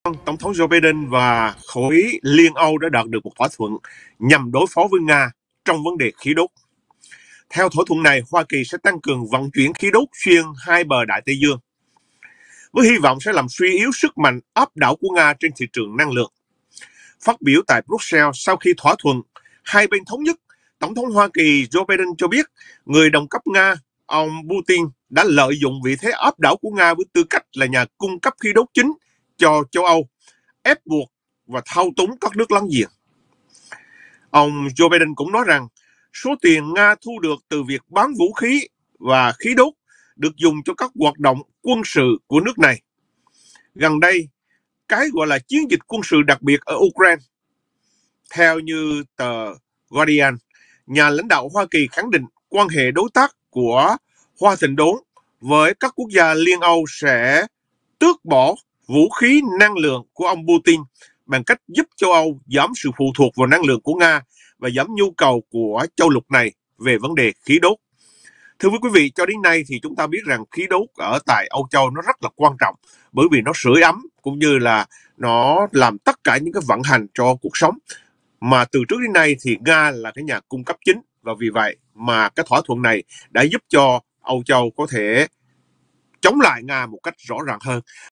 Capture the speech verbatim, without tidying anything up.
Tổng thống Joe Biden và khối Liên Âu đã đạt được một thỏa thuận nhằm đối phó với Nga trong vấn đề khí đốt. Theo thỏa thuận này, Hoa Kỳ sẽ tăng cường vận chuyển khí đốt xuyên hai bờ Đại Tây Dương, với hy vọng sẽ làm suy yếu sức mạnh áp đảo của Nga trên thị trường năng lượng. Phát biểu tại Brussels sau khi thỏa thuận, hai bên thống nhất, Tổng thống Hoa Kỳ Joe Biden cho biết người đồng cấp Nga, ông Putin, đã lợi dụng vị thế áp đảo của Nga với tư cách là nhà cung cấp khí đốt chính cho châu Âu, ép buộc và thao túng các nước láng giềng. Ông Joe Biden cũng nói rằng số tiền Nga thu được từ việc bán vũ khí và khí đốt được dùng cho các hoạt động quân sự của nước này. Gần đây, cái gọi là chiến dịch quân sự đặc biệt ở Ukraine. Theo như tờ Guardian, nhà lãnh đạo Hoa Kỳ khẳng định quan hệ đối tác của Hoa Thịnh Đốn với các quốc gia Liên Âu sẽ tước bỏ vũ khí năng lượng của ông Putin bằng cách giúp châu Âu giảm sự phụ thuộc vào năng lượng của Nga và giảm nhu cầu của châu lục này về vấn đề khí đốt. Thưa quý vị, cho đến nay thì chúng ta biết rằng khí đốt ở tại Âu Châu nó rất là quan trọng, bởi vì nó sưởi ấm cũng như là nó làm tất cả những cái vận hành cho cuộc sống. Mà từ trước đến nay thì Nga là cái nhà cung cấp chính, và vì vậy mà cái thỏa thuận này đã giúp cho Âu Châu có thể chống lại Nga một cách rõ ràng hơn.